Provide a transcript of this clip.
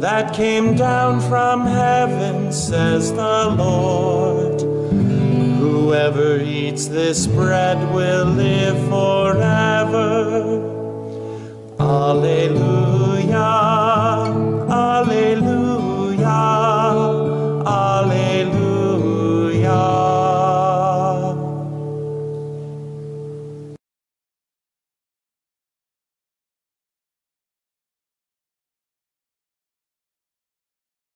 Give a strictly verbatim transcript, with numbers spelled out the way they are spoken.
that came down from heaven, says the Lord. Whoever eats this bread will live forever. Alleluia.